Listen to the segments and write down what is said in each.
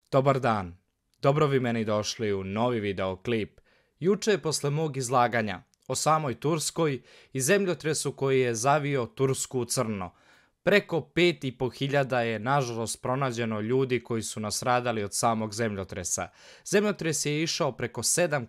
Dobar dan, dobro vi meni došli u novi videoklip. Juče posle mog izlaganja o samoj Turskoj i zemljotresu koji je zavio Tursku u crno, preko 5.500 je nažalost pronađeno ljudi koji su nastradali od samog zemljotresa. Zemljotres je išao preko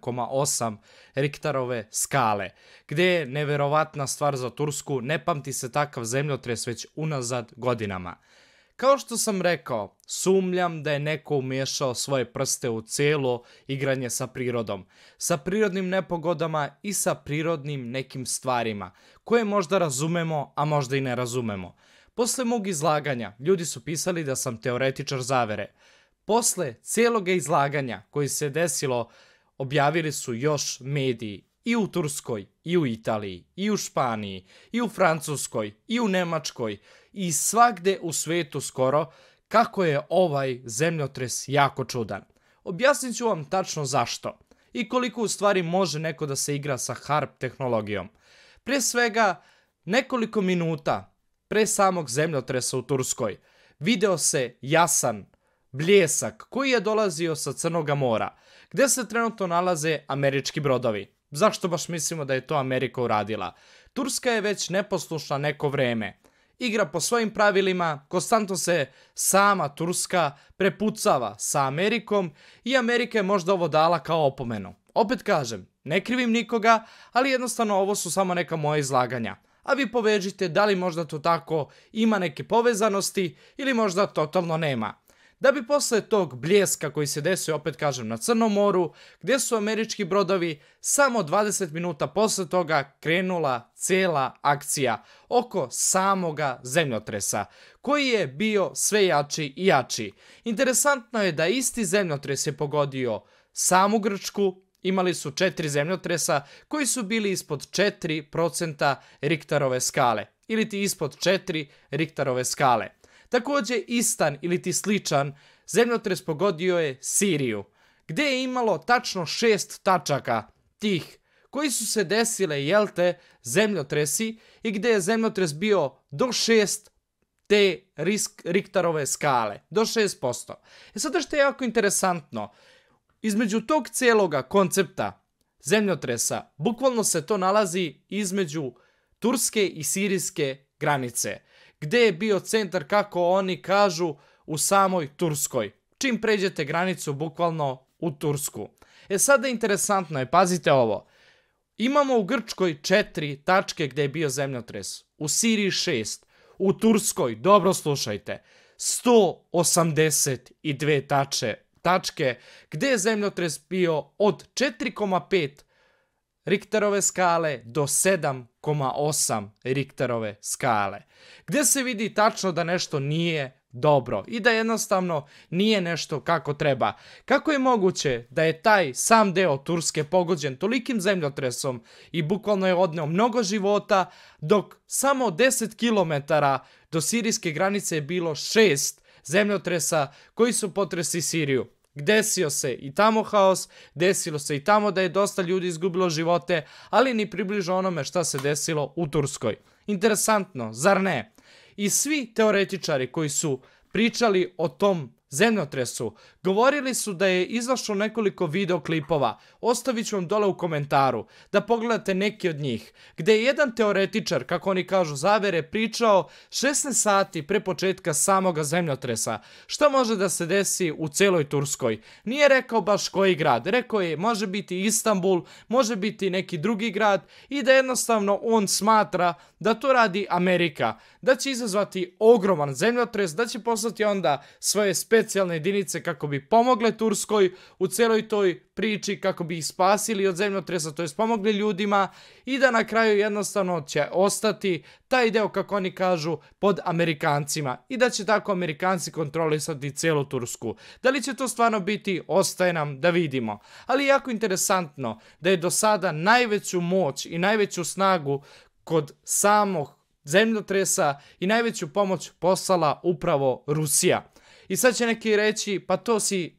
7,8 Richterove skale, gde je neverovatna stvar za Tursku, ne pamti se takav zemljotres već unazad godinama. Kao što sam rekao, sumnjam da je neko umiješao svoje prste u cijelo igranje sa prirodom, sa prirodnim nepogodama i sa prirodnim nekim stvarima, koje možda razumemo, a možda i ne razumemo. Posle mog izlaganja, ljudi su pisali da sam teoretičar zavere. Posle cijelog izlaganja koji se desilo, objavili su još mediji i u Turskoj, i u Italiji, i u Španiji, i u Francuskoj, i u Nemačkoj, i svagde u svetu skoro, kako je ovaj zemljotres jako čudan. Objasnit ću vam tačno zašto i koliko u stvari može neko da se igra sa HARP tehnologijom. Prije svega, nekoliko minuta pre samog zemljotresa u Turskoj video se jasan bljesak koji je dolazio sa Crnoga mora, gde se trenutno nalaze američki brodovi. Zašto baš mislimo da je to Amerika uradila? Turska je već neposlušna neko vreme. Igra po svojim pravilima, konstantno se sama Turska prepucava sa Amerikom i Amerika je možda ovo dala kao opomenu. Opet kažem, ne krivim nikoga, ali jednostavno ovo su samo neka moja izlaganja. A vi povežite da li možda to tako ima neke povezanosti ili možda totalno nema. Da bi posle tog bljeska koji se desio, opet kažem, na Crnom moru, gdje su američki brodovi, samo 20 minuta posle toga krenula cijela akcija oko samoga zemljotresa, koji je bio sve jači i jači. Interesantno je da isti zemljotres je pogodio samu Grčku, imali su 4 zemljotresa koji su bili ispod 4% Richterove skale, ili ti ispod 4 Richterove skale. Također istan ili ti sličan zemljotres pogodio je Siriju, gdje je imalo tačno 6 tačaka tih koji su se desile, zemljotresi i gdje je zemljotres bio do 6 te Richterove skale, do 6%. Sada što je jako interesantno, između tog cijeloga koncepta zemljotresa, bukvalno se to nalazi između turske i sirijske granice, gdje je bio centar, kako oni kažu, u samoj Turskoj. Čim pređete granicu, bukvalno u Tursku. Sada interesantno je, pazite ovo. Imamo u Grčkoj 4 tačke gdje je bio zemljotres, u Siriji 6, u Turskoj, dobro slušajte, 182 tačke gdje je zemljotres bio od 4,5 Richterove skale do 7,8 Richterove skale. Gdje se vidi tačno da nešto nije dobro i da jednostavno nije nešto kako treba. Kako je moguće da je taj sam deo Turske pogođen tolikim zemljotresom i bukvalno je odneo mnogo života, dok samo 10 km do sirijske granice je bilo 6 zemljotresa koji su potresi Siriju. Desio se i tamo haos, desilo se i tamo da je dosta ljudi izgubilo živote, ali ni približno onome šta se desilo u Turskoj. Interesantno, zar ne? I svi teoretičari koji su pričali o tom zemljotresu, govorili su da je izašlo nekoliko videoklipova, ostavit ću vam dole u komentaru, da pogledate neki od njih, gdje je jedan teoretičar, kako oni kažu zavere, pričao 16 sati pre početka samoga zemljotresa, šta može da se desi u celoj Turskoj. Nije rekao baš koji grad, rekao je može biti Istanbul, može biti neki drugi grad i da jednostavno on smatra da to radi Amerika, da će izazvati ogroman zemljotres, da će poslati onda svoje specijalne jedinice kako bi pomogle Turskoj u celoj toj priči, kako bi ih spasili od zemljotresa, to jest pomogli ljudima i da na kraju jednostavno će ostati taj deo, kako oni kažu, pod Amerikancima i da će tako Amerikanci kontrolisati celu Tursku. Da li će to stvarno biti, ostaje nam da vidimo. Ali je jako interesantno da je do sada najveću moć i najveću snagu kod samog zemljotresa i najveću pomoć poslala upravo Rusija. I sad će neki reći, pa to si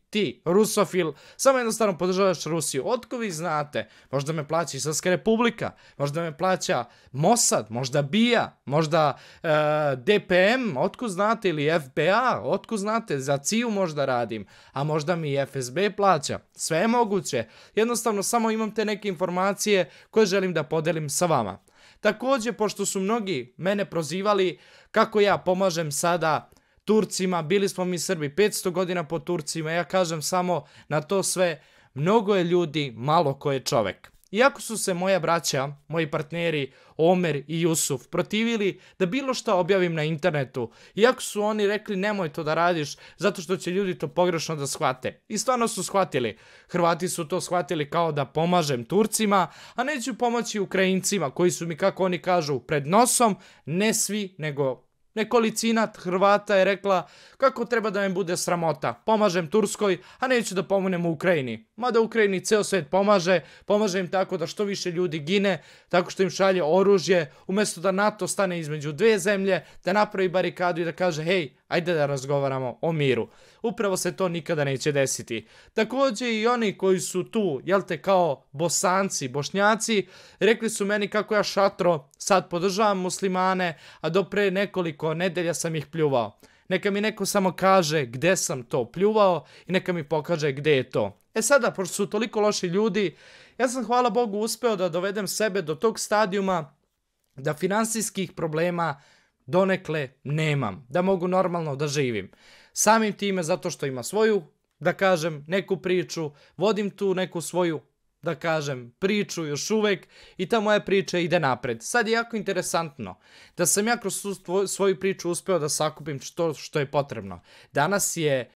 ti, rusofil, samo jednostavno podržavaš Rusiju. Otko vi znate? Možda me plaća Islamska republika, možda me plaća Mossad, možda BIA, možda DPM, otko znate, ili FBA, otko znate, za CIA možda radim, a možda mi i FSB plaća. Sve je moguće. Jednostavno samo imam te neke informacije koje želim da podelim sa vama. Također, pošto su mnogi mene prozivali kako ja pomažem sada Turcima, bili smo mi Srbi 500 godina po Turcima, ja kažem samo na to sve, mnogo je ljudi, malo ko je čovek. Iako su se moja braća, moji partneri Omer i Jusuf protivili da bilo šta objavim na internetu, iako su oni rekli nemoj to da radiš zato što će ljudi to pogrešno da shvate. I stvarno su shvatili. Hrvati su to shvatili kao da pomažem Turcima, a neću pomoći Ukrajincima koji su mi, kako oni kažu, pred nosom, ne svi, nego nekolicina Hrvata je rekla kako treba da me bude sramota. Pomažem Turskoj, a neću da pomognem u Ukrajini. Mada u Ukrajini ceo svet pomaže im tako da što više ljudi gine, tako što im šalje oružje, umjesto da NATO stane između dve zemlje, da napravi barikadu i da kaže hej, ajde da razgovaramo o miru. Upravo se to nikada neće desiti. Također i oni koji su tu, jel te, kao Bosanci, Bošnjaci, rekli su meni kako ja šatro sad podržavam muslimane, a do pre nekoliko nedelja sam ih pljuvao. Neka mi neko samo kaže gde sam to pljuvao i neka mi pokaže gde je to. E sada, pošto su toliko loši ljudi, ja sam, hvala Bogu, uspeo da dovedem sebe do tog stadijuma da finansijskih problema donekle nemam, da mogu normalno da živim. Samim time zato što ima svoju, da kažem, neku priču, vodim tu neku svoju, da kažem, priču još uvek i ta moja priča ide napred. Sad je jako interesantno da sam ja kroz svoju priču uspeo da sakupim što je potrebno. Danas je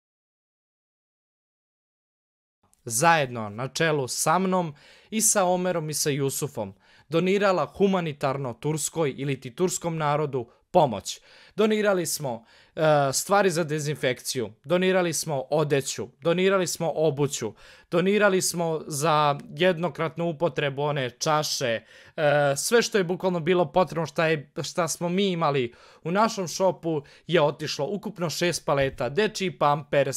zajedno na čelu sa mnom i sa Omerom i sa Jusufom donirala humanitarno Turskoj ili ti turskom narodu pomoć. Donirali smo stvari za dezinfekciju, donirali smo odeću, donirali smo obuću, donirali smo za jednokratnu upotrebu one čaše, sve što je bukvalno bilo potrebno, šta smo mi imali u našom šopu je otišlo. Ukupno 6 paleta, dečiji pampers,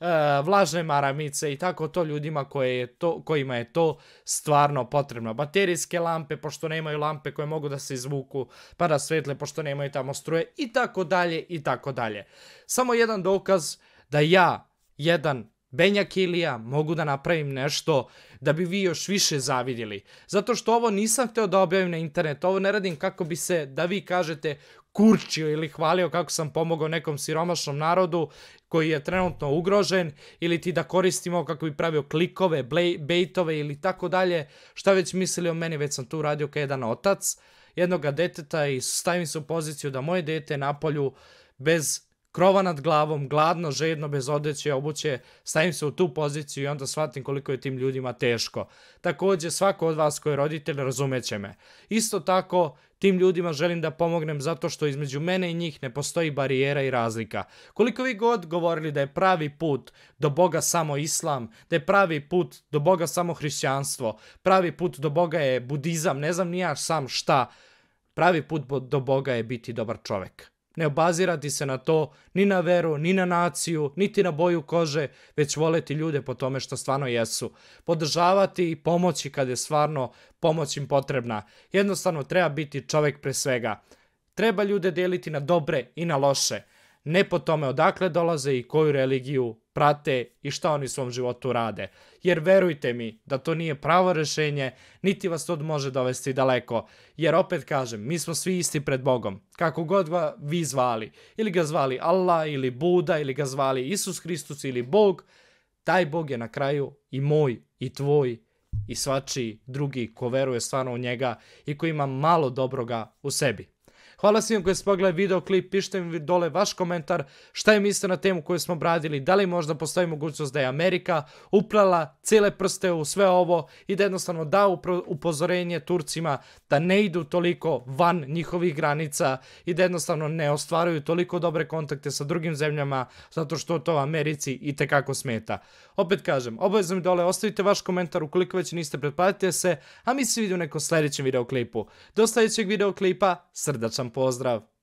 vlažne maramice i tako to ljudima kojima je to stvarno potrebno. Baterijske lampe, pošto nemaju lampe koje mogu da se izvuku pa da svetle, pošto nemaju tamo struje i tako dalje i tako dalje. Samo jedan dokaz da ja, jedan Benjak Ilija, mogu da napravim nešto da bi vi još više zavidjeli. Zato što ovo nisam hteo da objavim na internet, ovo ne radim kako bi se, da vi kažete, kurčio ili hvalio kako sam pomogao nekom siromašnom narodu koji je trenutno ugrožen, ili ti da koristimo kako bi pravio klikove, bejtove ili tako dalje, šta već mislili o meni, već sam tu radio kao jedan otac jednoga deteta i stavim se u poziciju da moje dete na polju bez krova nad glavom, gladno, žedno, bez odeće, obuće, stavim se u tu poziciju i onda shvatim koliko je tim ljudima teško. Također, svako od vas koji je roditelj razumeće me. Isto tako, tim ljudima želim da pomognem zato što između mene i njih ne postoji barijera i razlika. Koliko vi god govorili da je pravi put do Boga samo islam, da je pravi put do Boga samo hrišćanstvo, pravi put do Boga je budizam, ne znam ni ja sam šta, pravi put do Boga je biti dobar čovek. Ne obazirati se na to, ni na veru, ni na naciju, niti na boju kože, već voleti ljude po tome što stvarno jesu. Podržavati i pomoći kad je stvarno pomoć im potrebna. Jednostavno treba biti čovek pre svega. Treba ljude deliti na dobre i na loše. Ne po tome odakle dolaze i koju religiju prate i šta oni u svom životu rade. Jer verujte mi da to nije pravo rešenje, niti vas to može dovesti daleko. Jer opet kažem, mi smo svi isti pred Bogom. Kako god ga vi zvali. Ili ga zvali Allah, ili Buda, ili ga zvali Isus Hristos, ili Bog. Taj Bog je na kraju i moj, i tvoj, i svačiji drugi ko veruje stvarno u njega i ko ima malo dobroga u sebi. Hvala svima koji ste pogledali videoklip, pišite mi dole vaš komentar, šta je mislite na temu koju smo obradili, da li možda postoji mogućnost da je Amerika uplala cijele prste u sve ovo i da jednostavno da upozorenje Turcima da ne idu toliko van njihovih granica i da jednostavno ne ostvaruju toliko dobre kontakte sa drugim zemljama zato što to Americi itekako smeta. Opet kažem, obavezno mi dole ostavite vaš komentar ukoliko već niste, pretplatite se, a mi se vidimo u nekom sljedećem videoklipu. Do sljedećeg videoklipa, srdačan pozdrav!